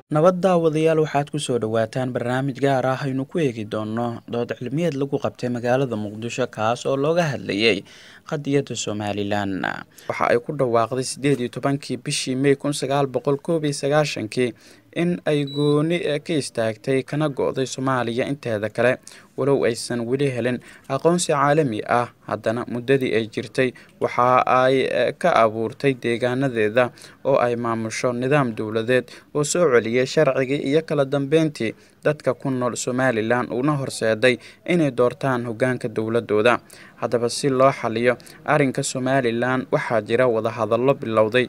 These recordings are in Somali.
Nabadda wadayaal waxaad ku soo dhawaataan barnaamij gaar ah aynu ku eegi doono dood cilmiyeed lagu qabtay magaalada Muqdisho kaas oo looga hadlayay qadiyadda Somaliland. Waxa ay ku dhawaaqday 18 bishii May 1991 in ay gooni ka istaagtay kana go'day Soomaaliya inteeda kale walow aysan weli helin aqoonsi caalami ah. Haddana muddadii ay jirtay waxa ay ka abuurtay deegaanadeeda oo ay maamusho nidaam dawladeed oo soo celiyay sharciga iyo kala dambeyntii dadka ku nool Somaliland una horseeday inay doortaan hoggaanka dawladooda. Haddaba si loo xaliyo arrinka Somaliland waxaa jira wada hadallo bilowday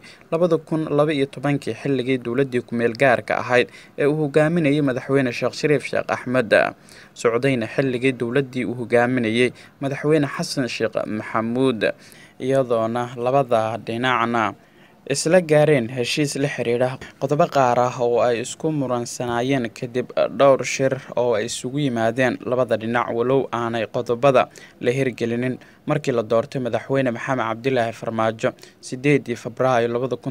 2012 xilligii dawladdii ku meel gaarka ahayd ee uu hogaaminayay madaxweyne Sheekh Shariif Sheekh Axmed socdayna xilligii dawladdii uu hogaaminayay madaxweyne Xasan Sheekh Maxamuud iyadoona labada dhinacna isla gaareen heshiis la xiriira qodobo qaar ah oo ay isku muransanayeen kadib dhowr shir oo ay isugu yimaadeen labada dhinac walow aanay qodobada la hirgelinin markii la doortay madaxweyne Maxamed Cabdilaahi Farmaajo 8 Febraayo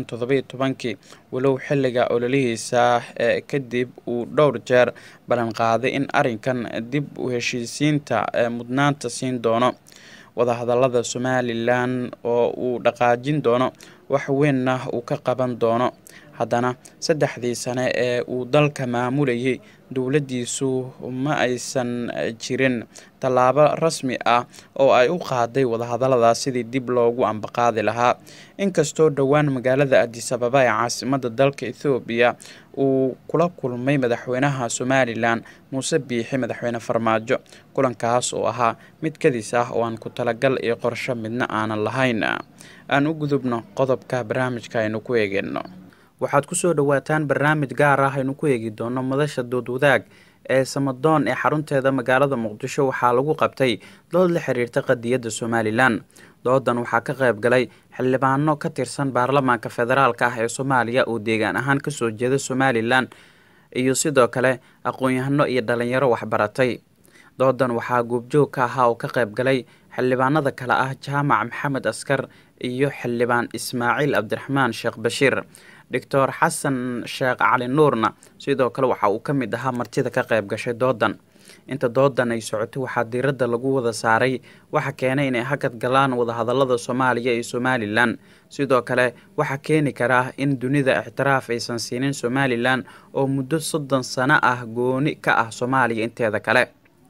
2017 walow xilliga ololihiisa kadib uu dhowr jeer ballan qaaday in arrinkan dib u heshiisiinta mudnaanta siin doono wada hadallada Somaliland oo uu dhaqaajin doono wax weynna uu ka qaban doono. Haddana 3 sano ee uu dalka maamulayay dawladdiisu ma aysan jirin tallaabo rasmi ah oo ay u qaaday wada hadalladaas sidii dib loogu ambaqaadi lahaa. Inkastoo dhowaan magaalada Addis Ababa ee caasimadda dalka Ethiopia uu kula kulmay madaxweynaha Somaliland Muuse Biixi madaxweyne Farmaajo kulankaas oo ahaa mid kadis ah oo aan ku talagal iyo qorshe midna aanan lahayn. aan u gudubno qodobka barnaamijka aynu ku eegno. waxaad ku soo dhawaataan barnaamij gaar ah aynu ku eegi doono madasha dood wadaag ee Samadoon ee xarunteeda magaalada Muqdisho. waxaa lagu qabtay dood la xiriirta qadiyadda Somaliland. doodan waxaa ka qayb galay xildhibaano ka tirsan baarlamaanka federaalka ah ee Soomaaliya oo deegaan ahaan ka soo jeeda Somaliland iyo sidoo kale aqoon-yahano iyo dhalinyaro waxbaratay. doodan waxaa goobjoog ka ahaa oo ka qayb galay xildhibaanada kale ah Jaamac Maxamed Askar iyo xildhibaan Ismaaciil Abdiraxmaan Sheekh Bashiir. Dr. Xasan Sheekh Cali Nuurna sidoo kale waxa uu ka mid ahaa martida ka qayb gashay doodan. inta doodan ay socotay waxaa diiradda lagu wada saaray waxa keenay inay hakad galaan wada hadallada Soomaaliya iyo Somaliland. sidoo kale waxa keeni kara in dunida ixtiraaf aysan siinin Somaliland oo muddo 30 sano ah gooni ka ah Soomaaliya inteeda kale.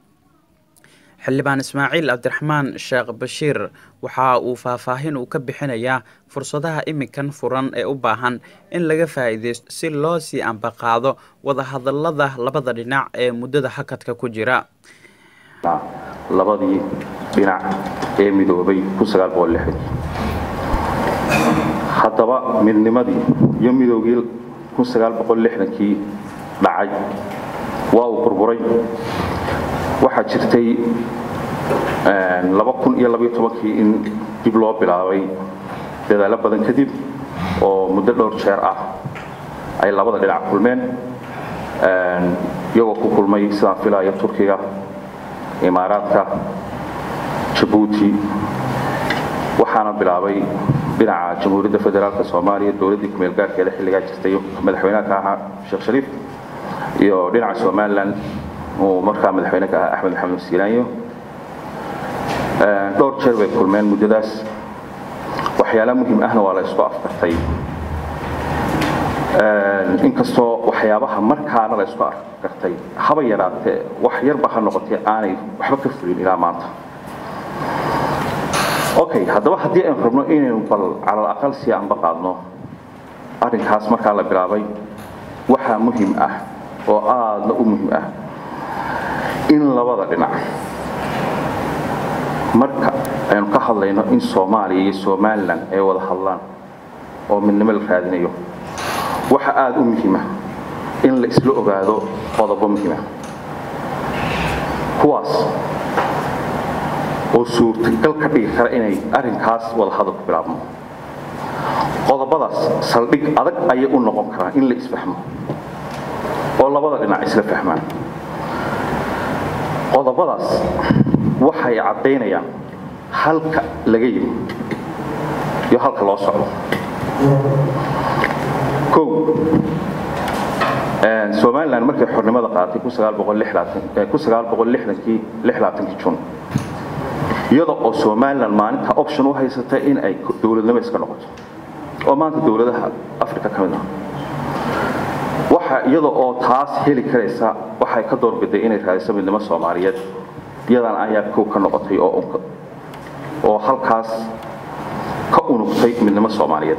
xildhibaan Ismaaciil Abdiraxmaan Sheekh Bashiir waxa uu faahfaahin ka bixinayaa fursadaha imikan furan ee u baahan in laga faa'iideysto si loo sii ambaqaado wada hadallada labada dhinac ee muddada hakadka ku jira. labadii dhinac ee midoobay 1960 haddaba midnimadii iyo midowgii 1960kii dhacay waa uu burburay. waxaa jirtay 2012 in dib loo bilaabay dadaalo badan kadib oo muddo dhowr jeer ah ay labada dhinac kulmeen iyagoo ku kulmay sidaan filayo Turkiga, Imaaraadka, Djibouti. waxaana bilaabay dhinaca Jamhuuriyadda Federaalka Soomaaliya dawladdii ku meel gaarkeeda xilligaa jirtay madaxweynaha ka ahaa Sheekh Shariif iyo dhinaca Somaliland ومركا مدحوينك أحمد محمد السيلانيو دور jeer bay kulmeen muddadaas waxyaalo muhiim ahna waa la isku afkartay inkastoo waxyaabaha markaana la isku afkartay haba yaraatee wax yarba ha noqotay aanay waxba ka fulin ilaa maanta. okay haddaba haddii aan rabno inaynu bal cala aqal si aan baqaadno arrinkaas markaa la bilaabay waxaa muhiim ah oo aad u muhiim ah in labada dhinac marka aynu ka hadlayno in Soomaaliya iyo Somaliland ay wada hadlaan oo midnimo la raadinayo waxa aad u muhiim ah in la isla ogaado qodobo muhiim ah kuwaas oo suurtagal ka dhigi kara inay arrinkaas wada hadal ku bilaabmo. qodobadaas saldhig adag ayay u noqon karaan in la isfahmo oo labada dhinac isla fahmaan. qodobadaas waxay cadeynayaan halka laga yimi iyo halka loo socdo. Somaliland markay xornimada qaadatay 1960 June iyadoo oo Somaliland maalinta option u haysatay in ay dawladnimo iska noqoto oo maanta dawladaha Afrika ka mid ah waxa iyadoo oo taas heli karaysa waxay ka doorbiday inay raadiso midnimo Soomaaliyeed iyadan ayaa ka noqotay oo halkaas ka unugtay midnimo Soomaaliyeed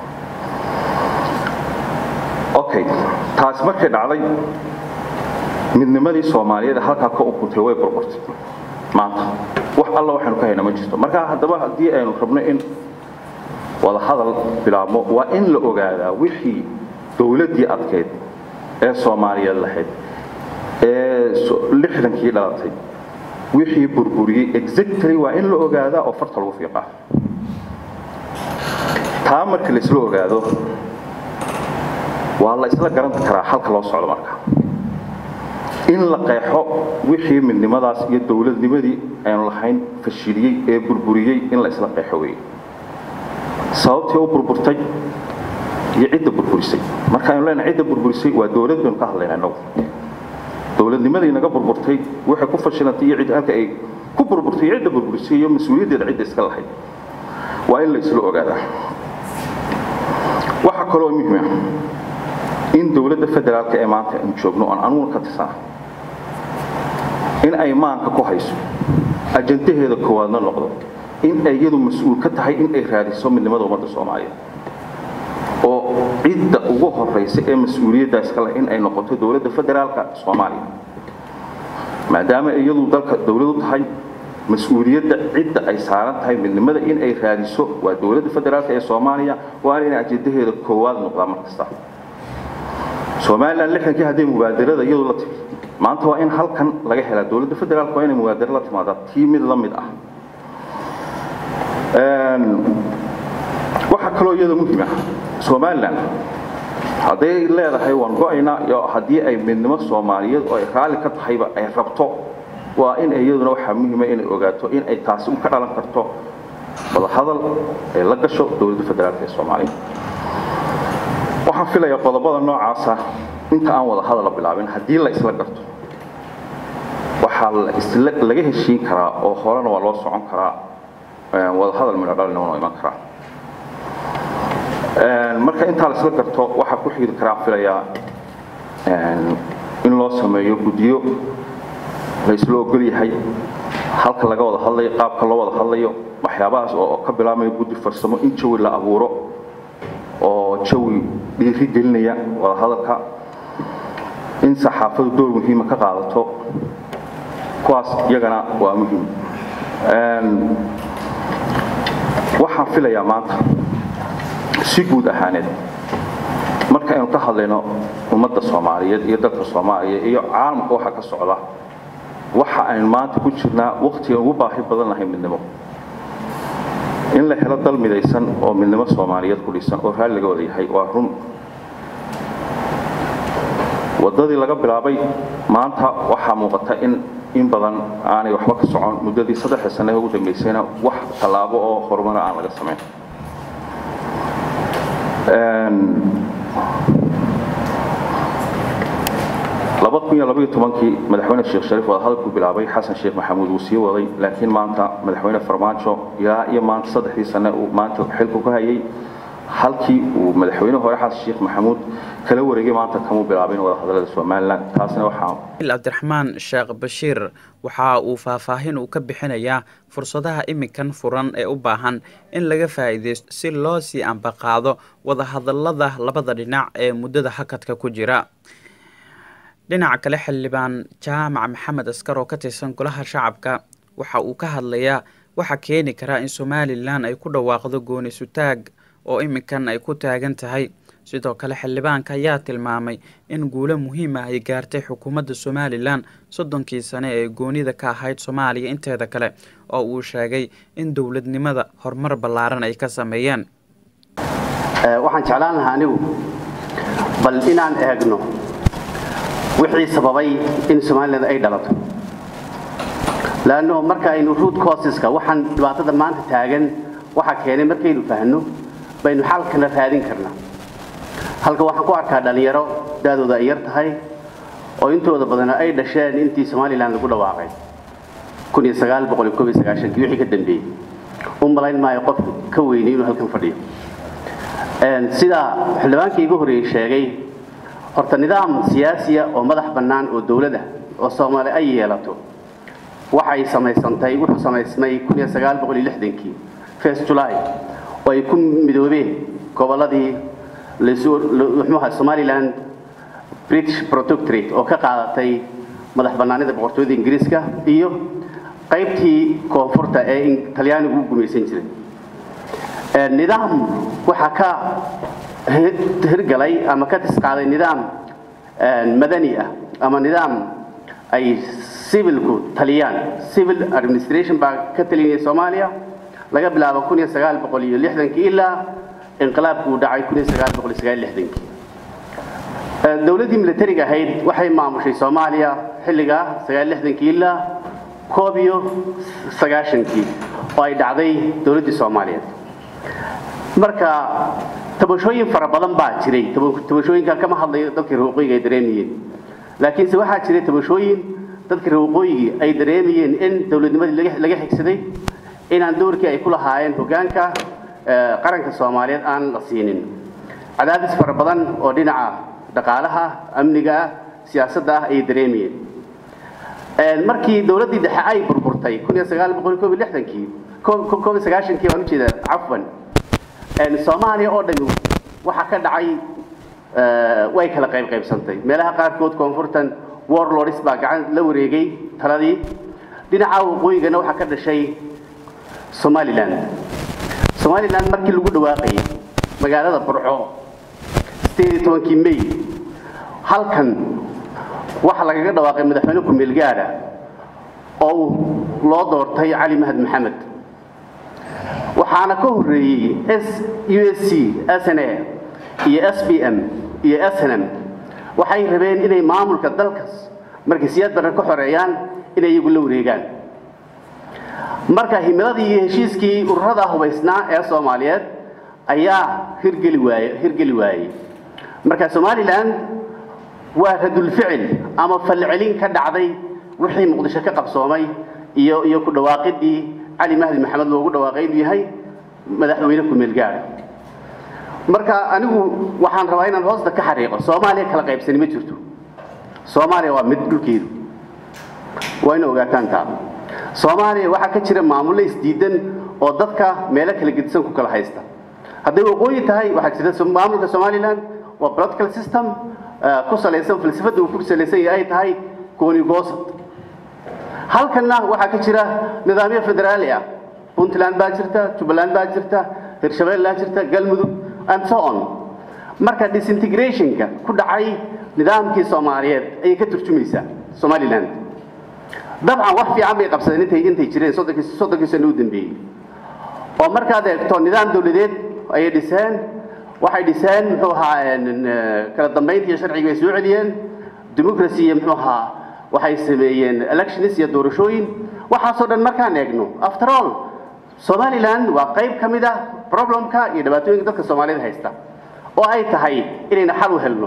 okay taas markay dhacday midnimadii Soomaaliyeed halka ka unuugtay way burburtay maanta wax alla waxaanu ka haynaa ma jirto marka hadaba hadii aynu rabno in wada hadal bilaabmo waa in la ogaadaa wixii dawladii adkeed ee Soomaaliyeed lahayd ee 60kii dhalatay wixii burburiyay exactly waa in la ogaadaa oo farta lagu fiiqaa taa marka la isla ogaado waa la isla garan karaa halka loo socdo marka in la qeexo wixii midnimadaas iyo dawladnimadii aynu lahayn fashiliyay ee burburiyay in la isla qeexo weey sababtii oo burburtay iyo cidda burburisay marka aynu leenahay cidda burburisay waa dawladdu ka hadlaynaa dawladnimadii naga burburtay waxa ku fashilantay iyo cidda halka ay ku burburtay cidda burburisay iyo mas'uuliyadda cidda iska lahayd waa in la isla ogaadaa waxa kale oo muhiim ah in dawladda federaalka ee maanta aan joogno aan anuun ka tirsan in ay maanka ku hayso ajandaheeda koowaadna noqdo in ay iyadu mas'uul ka tahay in ay raadiso midnimada ummadda Soomaaliyeed oo cidda ugu horeysa ee mas'uuliyaddaas kale in ay noqoto dawladda federaalka Soomaaliya maadaama iyadu dalka dawladdu tahay mas'uuliyadda cidda ay saaran tahay midnimada in ay raadiso waa dawladda federaalka ee Soomaaliya waa in ajandaheeda koowaad noqdo markasta Somaliland lixankii hadii mubaadarada iyadu la timi maanta waa in halkan laga helaa dawladda federaalka waa in mubaadaro la timaado tiimid la mid ah waxa kale oo iyada muhiim ah Somaliland haday leedahay waan go'ayna iyo hadii ay midnimo Soomaaliyeed oo ay raali ka tahayba ay rabto waa in iyaduna waxa muhiim ah in ay ogaato in ay taasi u ka dhalan karto wada hadal ee la gasho dawladda federaalka ee Soomaaliya waxaan filayaa qodobada noocaas ah inta aan wada hadal bilaabin hadii la isla garto waxa laga heshiin karaa oo horena waa loo socon karaa wada hadal mid dhalna oo iman karaa marka inta la isla garto waxa ku xigid karaa filayaa in loo sameeyo gudiyo la isla ogol yahay halka laga wada hadlayo qaabka loo wada hadlayo waxyaabahaas oo ka bilaabmay gudi farsamo in jawi la abuuro oo jawi dhiiri gelinaya wada hadalka in saxaafadu door muhiim ka qaadato kuwaas iyagana waa muhiim waxaan filayaa maanta si guud ahaaneed marka aynu ka hadlayno ummadda Soomaaliyeed iyo dadka Soomaaliyeed iyo caalamka waxa ka socda waxa aynu maanta ku jirnaa waqti ugu baahi badan lahayn midnimo in la helo dal midaysan oo midnimo Soomaaliyeed ku dhisan oo raali laga wada yahay waa run wadadii laga bilaabay maanta waxa muuqata in badan aanay waxba ka socon muddadii 3 sano ugu dambeysayna wax talaabo oo horumar aan laga sameyn madaxweyne Sheekh Shariif wada hadal ku bilaabay Xasan Sheekh Maxamuud uu sii waday laakiin maanta madaxweyne Farmaajo iyo maanta 3 sano uu maanta xilku ka hayay halkii uu madaxweyne hore Xasan Sheekh Maxamuud kala wareegay maanta kamu bilaabeen wada hadalada Somaliland taasna waxa Abdiraxmaan Sheekh Bashiir waxa uu faahfaahin uu ka bixinayaa fursadaha imikan furan ee u baahan in laga faa'iideysto si loo sii anbaqaado wada hadalada labada dhinac ee muddada hakadka ku jira dhinaca kale xildhibaan Jaamac Maxamed Askar oo ka tirsan golaha shacabka waxa uu ka hadlayaa waxa keeni kara in Somaliland ay ku dhawaaqdo gooni sutaag oo imikan ay ku taagan tahay sidoo kale xildhibaanka ayaa tilmaamay in guulo muhiim ah ay gaartay xukuumadda Somaliland 30 sano ee goonida ka ahayd Soomaaliya inteeda kale oo uu sheegay in dawladnimada horumar ballaaran ay ka sameeyeen waxaan jeclaan lahaa anigu bal inaan eegno wixii sababay in Somaliland ay dhalato laano marka aynu root causes-ka waxaan dhibaatada maanta taagan waxa keenay markaynu fahanno baynu xal kala raadin karnaa halka waxaan ku arkaa dhalinyaro daadooda ay yar tahay oo intooda badan ay dhasheen intii Somaliland lagu dhawaaqay 1999 wixii ka dambeeyay malayn maayo qof ka weynay inuu halkan fadhiyo sida xildhibaankii ugu horeeyay sheegay horta nidaam siyaasi ah oo madax bannaan oo dawladda oo Soomaali ay yeelato waxay samaysantay wuxuu samaysmay 1960kii 1 July oo ay ku midoobeen goboladii Somaliland British Protectorate oo ka qaadatay madax bannaanida boqortooyada Ingiriiska iyo qaybtii koonfurta ee Talyaanigu u gumaysan jiray nidaam waxa ka hirgalay ama ka tisqaaday nidaam madani ah ama nidaam ay civilku taliyaan civil administration baa ka taliyay Soomaaliya laga bilaabo 1960 ilaa inqilaabku dhacay 1969 dawladii militariga ahayd waxay maamushay Soomaaliya xilliga 69 ilaa 1990 oo ay dhacday dawladii Soomaaliyeed marka tabashooyin fara badan baa jiray tabashooyinka kama hadlayo dadkii ruuqiga ay dareemiyeen laakiin se waxa jiray tabashooyin dadkii ruuqiga ay dareemiyeen in dawladnimadii laga xigsaday inaan doorkii ay ku lahaayeen hoggaanka qaranka Soomaaliyeed aan la siinin cadaadis fara badan oo dhinaca dhaqaalaha amniga siyaasadda ay dareemiyeen markii dawladii dhexe ay burburtay 1960kii waan u jeedaa afwan Soomaaliya oo dhan waxa ka dhacay way kala qaybsantay meelaha qaarkood koonfurtan warlords baa gacan la wareegay taladii dhinaca waqooyigana waxa ka dhashay Somaliland markii lagu dhawaaqay magaalada Burco 18 May halkan waxa laga dhawaaqay madaxweyne ku meel gaar ah oo loo doortay Cali Mahad Maxamed waxaana ka horeeyay USC SNA iyo SPM iyo SNM waxay rabeen inay maamulka dalkaas markii siyaad badan ka xoreeyaan inay iyagu la wareegaan marka himiladii iyo heshiiskii ururada hubaysnaa ee Soomaaliyeed ayaa hirgeli waayay marka Somaliland waa radul ficil ama falcelin ka dhacday wixii Muqdisho ka qabsoomay iyo ku dhawaaqidii Cali Mahdi Maxamed loogu dhawaaqay inuu yahay madaxweyne ku meel gaar marka anigu waxaan rabaa inaan hoosta ka xariiqo Soomaaliya kala qaybsan ma jirto Soomaaliya waa mid dhulkeedu waa in ogaataan taa Soomaaliya waxa ka jira maamul isdiidan oo dadka meelo kala gedisan ku kala haysta haddii waqooyi tahay waxa jira maamulka Somaliland waa political system ku salaysan falsafada uu ku salaysan yahay tahay gooni goosad halkana waxa ka jira nidaamyo federaali ah Puntland baa jirta Jubaland baa jirta Hirshabelle baa jirta Galmudug and so on marka disintegrationka ku dhacay nidaamkii Soomaaliyeed ay ka turjumaysaa Somaliland dabcan wax fiican bay qabsadeen intay jireen 30 sano u dambeeyay oo markaad eegto nidaam dawladeed ay dhiseen waxay dhiseen muxuu ahaa kala dambeyntii sharciga ay soo celiyeen democracy muxuu ahaa waxay sameeyeen elections iyo doorashooyin waxa soo dhan markaan eegno after all Somaliland waa qayb kamid ah problemka iyo dhibaatooyinka dadka Soomaaliyeed haysta oo ay tahay inayna xal u helno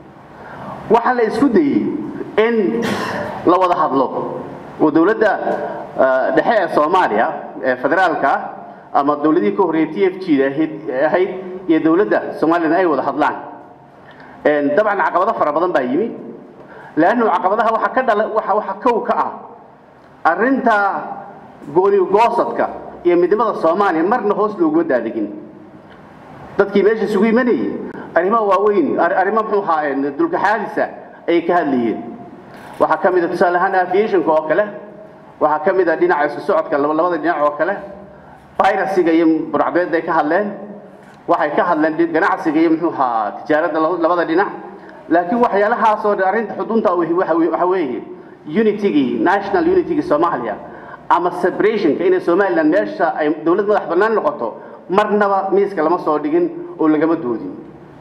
waxa la isku dayay in la wada hadlo oo dawladda dhexe ee Soomaaliya ee federaalka ama dawladii ka horeeyay TFG ahayd iyo dawladda Soomaaliland ay wada hadlaan dabcan caqabado fara badan baa yimi laana caqabadaha waxa kow ka ah arinta gooni goosadka iyo midnimada Soomaaliya marna hoos loogu daadegin dadkii meesha isugu yimaanay arrimaha waaweyn arrimaha muxuu ahaa dulka xaalisa ay ka hadlayeen waxa kamid ah tusaalahan aviation oo kale waxa kamid ah dhinaca isku socodka labada dhinac oo kale piracy-ga iyo burcadbeed ay ka hadleen waxay ka hadleen ganacsiga iyo muxuu ahaa tijaarada labada dhinac laakiin waxyaalahaas oo arinta xudunta waxa weeye unity national unity Soomaaliya ama separation ka in Somaliland meesha ay dawlad madax bannaan noqoto marnaba miiska lama soo dhigin oo lagama doodin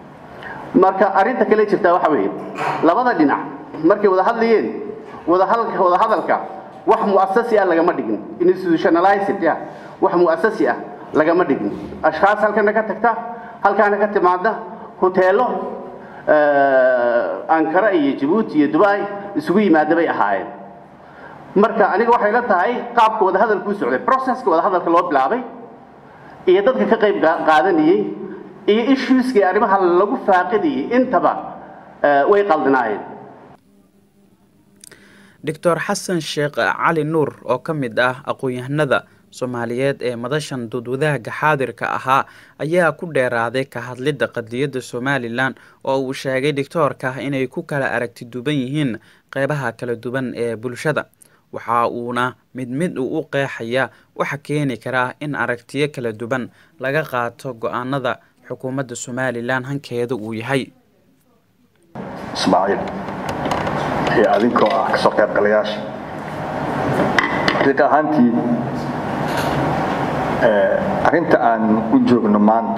marka arinta kale jirta waxa weeye labada dhinac markay wada hadlayeen wada hadalka wax muassasi ah lagama dhigin institutionalized wax muassasi ah lagama dhigin ashxaas halkan ka tagta halkan ka timaada hoteelo Ankara iyo Djibouti iyo Dubai isugu yimaada bay ahaayeen marka aniga waxay la tahay qaabka wada hadalku socday processka wada hadalka loo bilaabay iyo dadka ka qayb qaadanayay iyo issueska arrimaha lagu faaqidiyay intaba way qaldanaayeen Dr. Xasan Sheekh Cali Nuur oo ka mid ah aqoon-yahanada Soomaaliyeed ee madashan dudwadaha xaadirka ahaa ayaa ku dheeraaday ka hadlidda qadiyadda Somaliland oo uu sheegay doctorka inay ku kala aragti duwan yihiin qaybaha kala duwan ee bulshada waxa uuna mid u qeexaya waxa keeni kara in aragtiyo kala duwan laga qaato go'aanada xukuumadda Somaliland hankeeda uu yahay Ismaaciil هي أذنكو كسر قيب قلياش حقيقة هانتي أنت أن وجوه نمانت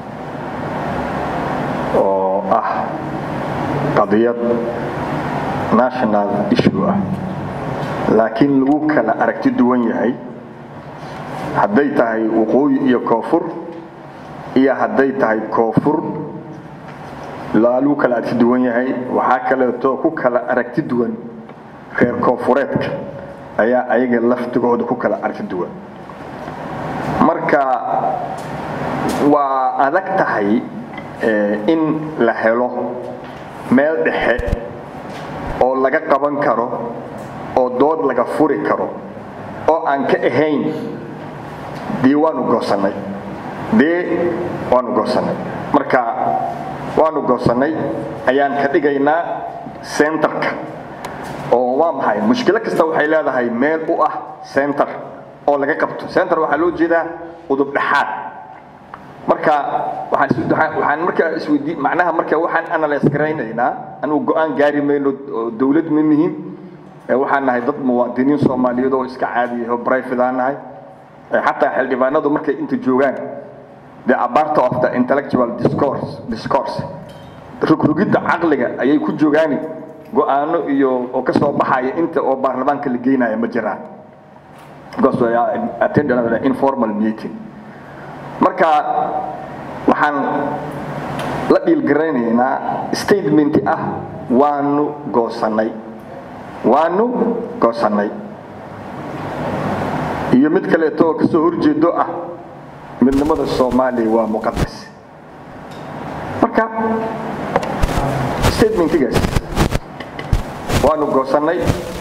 أو قضية national issue لكن لو كان أركتي دوانية هاي هديتها وقوي إيا كوفر إيا هديتها كوفر لا لو كلا أركتي دوان يهي وحاكلا تو كلا أركتي دوان غير كوفوريتك أيها لفتقود كلا أركتي دوان مركا وأذكتهي إن لحلو ميل دحي أو لغا قبان كارو أو دود لغا فوري كارو أو أنك إهين ديوانو غوصاني وانو غوصاني مركا waanu goosanay ayaan ka dhigaynaa centerka oo waa maxay mushkilad kasta waxay leedahay meel u ah center oo laga qabto center waxa loo jeedaa udub dhaxaad marka waxaan markaa isweydiin macnaha marka waxaan analyze gareynaynaa anu go'aan gaari mayno dawlad minihin waxaan nahay dad muwaadiniin Soomaaliyeed oo iska caadi ah oo private nahay hatta xildhibaanadu markay inta joogaan the part of the intellectual discourse rugida aqliga ayay ku joogaan go'aano iyo oo ka soo baxaya inta oo baarlamaanka la geenayo ma jiraan because we attended an informal meeting marka waxaan la dhiilgareynaynaa statement waanu goosanay iyo mid kale oo ka soo horjeedo midnimada Soomaaliya waa muqaddas marka statementigaas waanu goosanay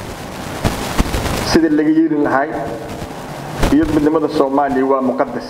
sidii laga yeelin lahay iyo midnimada Soomaaliya waa muqaddas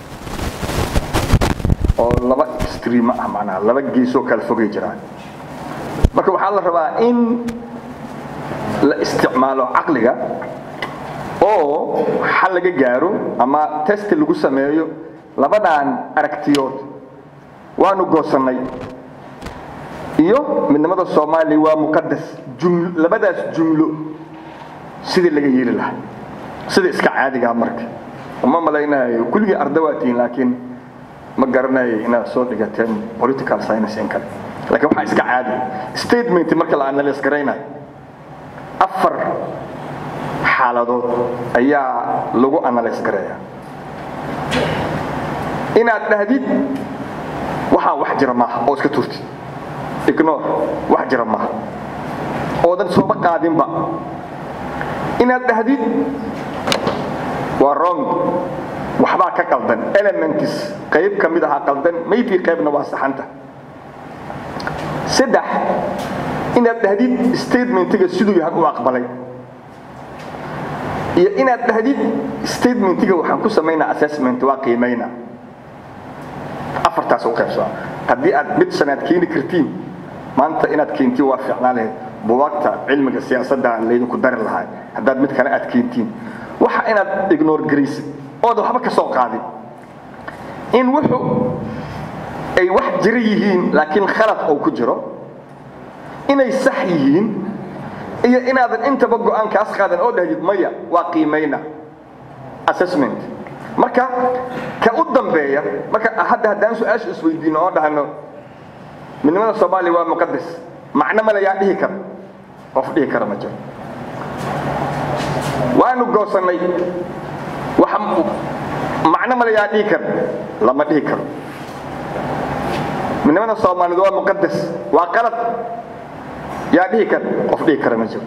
oo laba extreme macnaha laba geeso kala fogay jiraan marka waxa la rabaa in la isticmaalo aqliga oo xal laga gaaro ama test lagu sameeyo labadan aragtiyood waanu goosanay iyo midnimada Soomaaliya waa muqaddas labadaas jumlo sidii laga yeeli lahaa sidii iska caadiga marka uma malaynayo kulli ardawaatiin laakiin ma garanayo inaad soo dhigateen political science in kale laakiin waxa iska caadi statement marka la analyze gareynayo afar xaaladood ayaa lagu analyze gareeyaa inaad dhahdid waxa wax jira ma oo iska turti ignore wax jira ma oo dad soo qaadinba inaad dhahdid waa wrong waxba ka qaldan elements qayb kamid ah qaldan maybe qaybna waa saxanta saddex inaad dhahdid statementiga sidoo yahay u aqbalay iyo inaad dhahdid statementiga waxaan ku sameeynaa assessment waa qiimeeyna afartaas oo qaybso hadii aad mid sanad keeni kartiin maanta inaad keentii waa fiicnaan buugaagta cilmiga siyaasadda leeyahay ku dar lahaay hadaad mid kale aad keentiin waxa inaad ignore gareysid oo waxba ka soo qaadin in wuxuu ay wax jira yihiin laakiin khalad oo ku jiro inay sax yihiin iyo inaadan intaba go'aan kaas qaadan oo dhahdid maya waa qiimeeyna assessment marka ka u dambeeya marka haddaan su'aasha isweydiino oo dhahno midnimada Soomaaliya waa muqaddas macna ma la yaa dhihi karo qof dhihi karo ma jiro waanu goosanay waxa macna ma la yaa dhihi karo lama dhihi karo midnimada Soomaalidu waa muqaddas waa qalad yaa dhihi kar qof dhihi kara ma jiro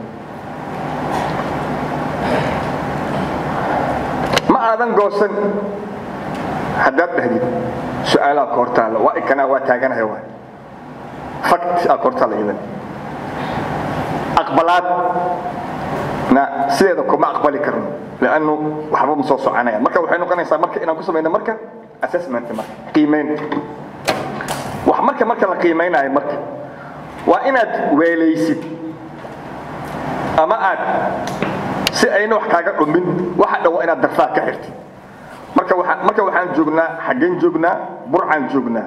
ma aadan goosan haddaad dhahdid su'aalaha koortaala waa ikana waa taaganahay waa fakt koortaala idan aqbalaad na sideeda kuma aqbali karno laanu waxba ma soo soconaya marka waxay noqonaysaa marka inaan ku sameeyno marka assessment marka qiimeyn wax marka la qiimeynayo marka waa inaad weelaysid ama aad si ayna wax kaaga dhumin waxa dhaw inaad darfaa ka xirtid marka waxaan joognaa xageen joognaa burcaan joognaa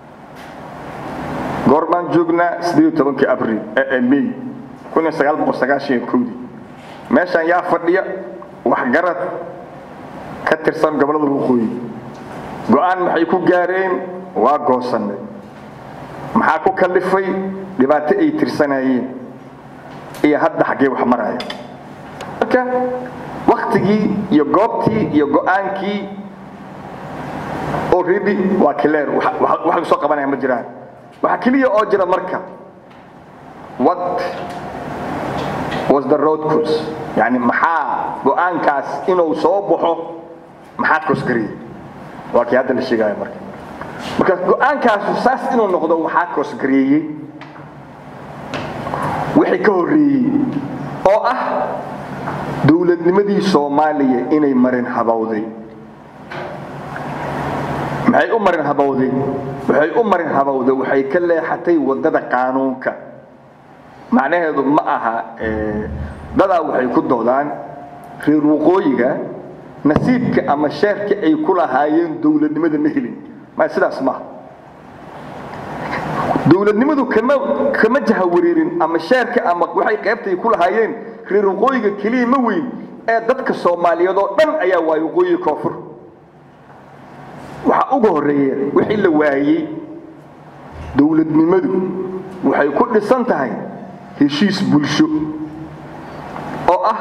goormaan joognaa 18 abriil May 1991 meeshaan yaa fadhiya wax garad ka tirsan gobolada waqooyi go'aan maxay ku gaareen waa goosanay maxaa ku kalifay dhibaato ay tirsanayeen iyo hadda xagee wax maraya marka waqtigii iyo goobtii iyo go'aankii already waa clear wax soo qabanaya ma jiraan waxa kaliya oo jira marka what was the road course yani maxaa go'aankaas inuu soo baxo maxaad koosgariyay waa kii hadda la sheegay marka go'aankaas saas inuu noqdo waxaa koosgariyay wixii ka horeeyay oo ah dawladnimadii Soomaaliya inay marin habawday maxay u marin habawday waxay ka leexatay wadada qaanuunka macnaheedu ma aha dada waxay ku doodaan reer waqooyiga nasiibka ama sheerka ay ku lahaayeen dawladnimada ma helin ma sidaas ma dawladnimadu kama jaha wareerin ama sheerka ama waxay qaybtay ku lahaayeen reer waqooyiga kaliya ma weyn ee dadka Soomaaliyeed oo dhan ayaa waay waqooyi koonfur waxa ugu horeeyay wixii la waayay dawladnimadu waxay ku dhisan tahay heshiis bulsho oo ah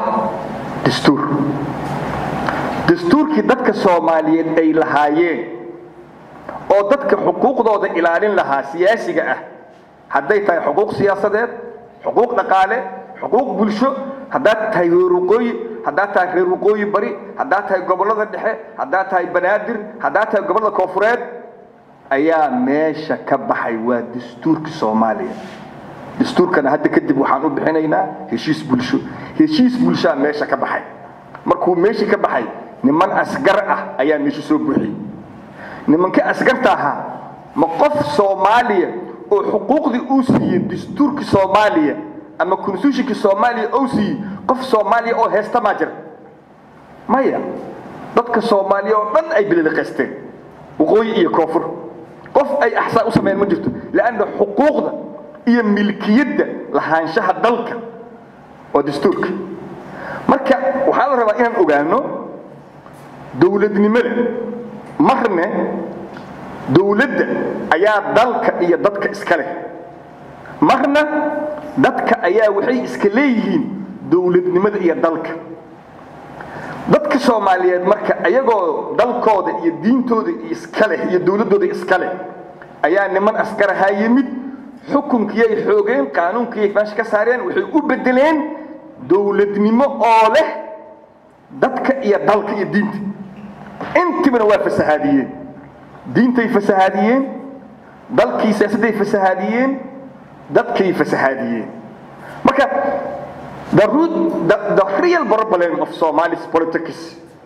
dastuurkii dadka Soomaaliyeed ay lahaayeen oo dadka xuquuqdooda ilaalin lahaa siyaasiga ah hadday tahay xuquuq siyaasadeed xuquuq dhaqaale xuquuq bulsho haddaad tahay reer waqooyi bari haddaad tahay gobolada dhexe haddaad tahay banaadir haddaad tahay gobolada koonfureed ayaa meesha ka baxay waa dastuurka Soomaaliya dastuurkana hadda kadib waxaan u bixinaynaa heshiis bulsho meesha ka baxay markuu meesha ka baxay niman asgar ah ayaa meesha soo buuxiyay nimanka asgarta ahaa ma qof Soomaaliya oo xuquuqdii uu siiyay dastuurka Soomaaliya ama constitutionka Soomaaliya uu siiyay qof Soomaaliya oo heesta ma jira maya dadka Soomaaliya oo dhan ay bilaqaysteen waqooyi iyo koonfur qof ay axsaa u sameeyeen ma jirto laana xuquuqda iyo milkiyadda lahaanshaha dalka oo dastuurka marka waxa la rabaa inaan ogaano dawladnimada marne dawladda ayaa dalka iyo dadka iska leh marna dadka ayaa waxay iska leeyihiin dawladnimada iyo dalka dadka Soomaaliyeed marka ayagoo dalkooda iyo diintooda iska leh iyo dawladooda iska leh ayaa niman askar ahaa yimid xukunkii ay xoogeen qaanuunkii ay meesha ka saareen waxay u bedeleen dawladnimo oo leh dadka iyo dalka iyo diinta intibana waa fasahaadiyeen diintay fasahaadiyeen dalkii siyaasaday fasahaadiyeen dadkay fasahaadiyeen marka the real problem of Somali's politics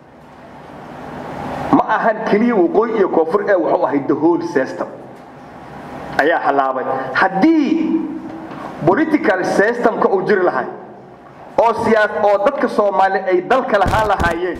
ma ahan kaliya waqooyi iyo koonfur ee wuxuu ahay the whole system ayaa halaabay haddii political systemka uu jiri lahay oo dadka Soomaali ay dalka lahaan lahaayeen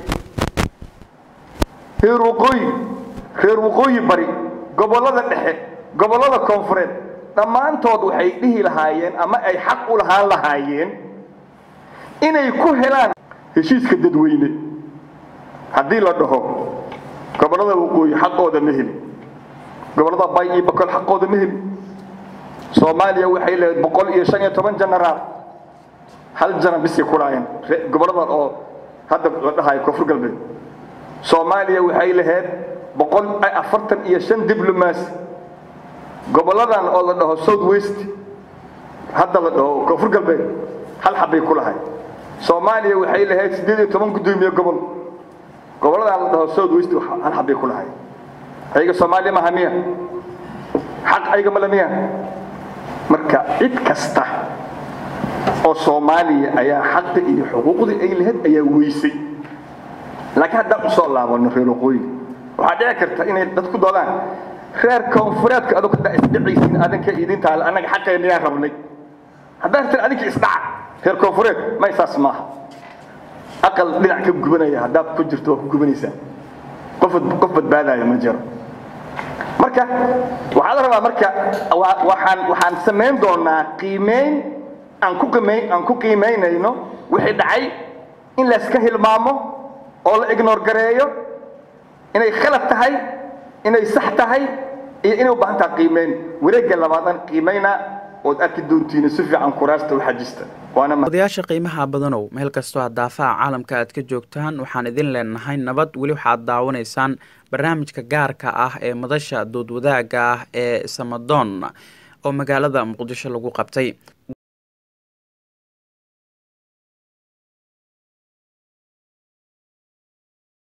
reer waqooyi bari gobolada dhexe gobolada koonfureed dhammaantood waxay dhihi lahaayeen ama ay xaq u lahaan lahaayeen inay ku helaan heshiiska dadweyne haddii la dhaho gobolada waqooyi xaqooda ma helin gobolada bay iyo bakol xaqooda ma helin Soomaaliya waxay leedahay 115 generaal hal jaran bis ku laayeen gobolada oo hadda la dhahay koonfur galbeed Soomaaliya waxay leedahay 145 diblomaasi goboladan oo la dhaho South West hadda la dhaho Koonfur Galbeed hal xabay ku lahay Soomaaliya waxay lahayd 18 gudoomiye goboladan la dhaho South West hal xabay ku lahay ayaga Soomaaliya ma hamiya xaq ayaga ma lamiya marka cid kasta oo Soomaaliya ayaa xaq iyo xuquuqdii ay lahayd ayaa weysay laakiin hadda u soo laabano reer waqooyi waxa dhici karta inay dadku doodaan reer koonfureedka adoo ka isdhicaysiin adanka idinta anaga xaqeena yaa rabnay haddaan tir adinka isdhac reer koonfureed ma isaas maaha aqal dhinac ka gubanaya haddaad ku jirto ku gubanaysaa qof badbaadaya ma jiro marka waxaa la rabaa marka waxaan samayn doonaa qiimeyn aan ku qiimeynayno wixii dhacay in la iska hilmaamo oo la ignore gareeyo inay khalad tahay inay sax tahay iyo inay u baahan tahay qiimeyn wareegga labaadan qiimeyna oo arki doontiin si fiican kuraasta u xajista odayaasha qiimaha badanow meel kastoo aad daafaha caalamka aad ka joogtaan waxaan idin leenahay nabad weli waxaad daawanaysaan barnaamijka gaarka ah ee madasha dood wadaagga ah ee Samadoon oo magaalada Muqdisho lagu qabtay